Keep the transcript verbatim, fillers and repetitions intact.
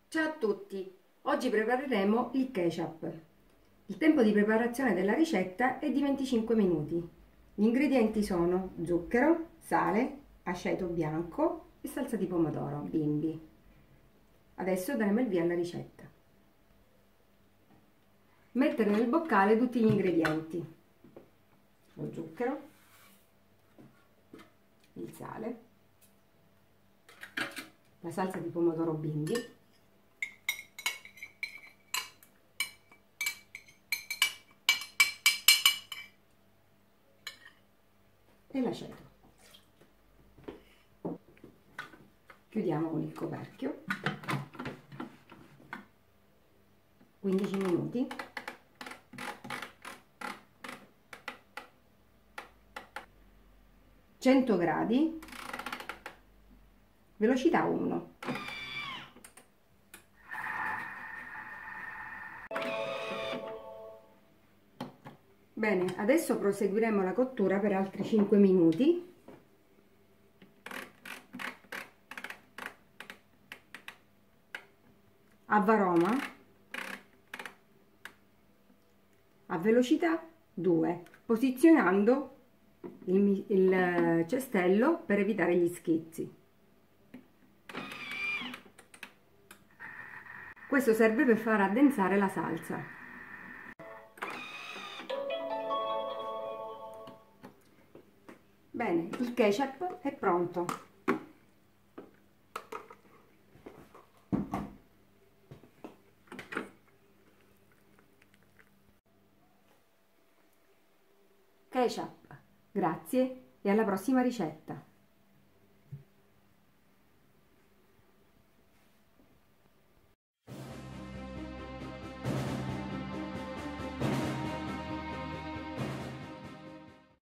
Ciao a tutti! Oggi prepareremo il ketchup. Il tempo di preparazione della ricetta è di venticinque minuti. Gli ingredienti sono zucchero, sale, aceto bianco e salsa di pomodoro, bimbi. Adesso daremo il via alla ricetta. Mettere nel boccale tutti gli ingredienti: lo zucchero, il sale, la salsa di pomodoro bimbi, e l'aceto. Chiudiamo con il coperchio. quindici minuti. cento gradi, velocità uno. Bene, adesso proseguiremo la cottura per altri cinque minuti. A varoma, a velocità due, posizionando il, il cestello per evitare gli schizzi. Questo serve per far addensare la salsa. Bene, il ketchup è pronto. Ketchup, grazie e alla prossima ricetta.